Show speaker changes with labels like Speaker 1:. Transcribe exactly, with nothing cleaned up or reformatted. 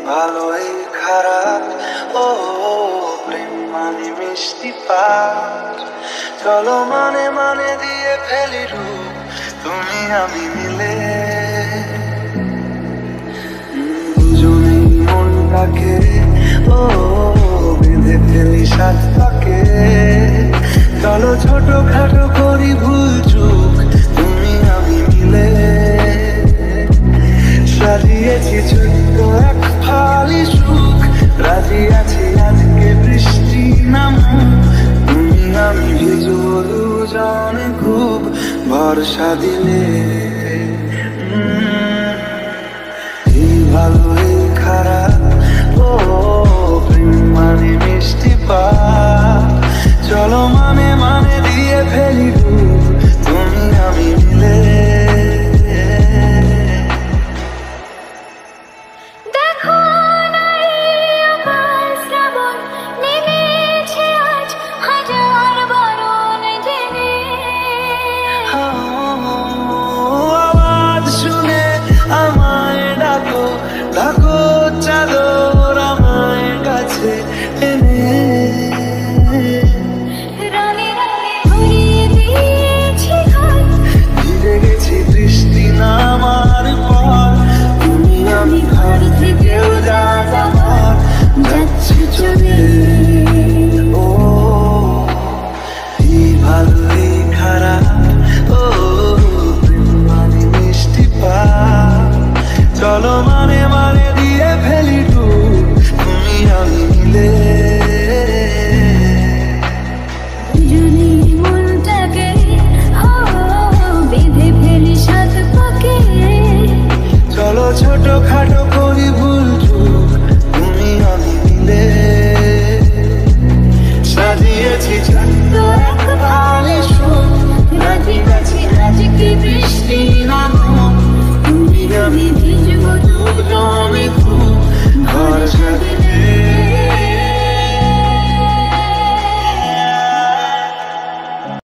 Speaker 1: ভালোই খারাপ ও প্রেম মানে মিষ্টি পাঠ। চলো মানে মানে দিয়ে ফেলি রূপ তুমি আমি মিলে, দুজনেই মনটাকে ও বেঁধে ফেলি সাত পাকে। চলো ছোট খাটো করি ভুল চুক তুমি আমি মিলে, সাজিয়েছি ছোট্ট এক ফালি সুখ, রাজি আছি আজকে বৃষ্টি নামুক তুমি আমি ভিজবো দুজনে খুব ভরসা দিলে। এই ভালো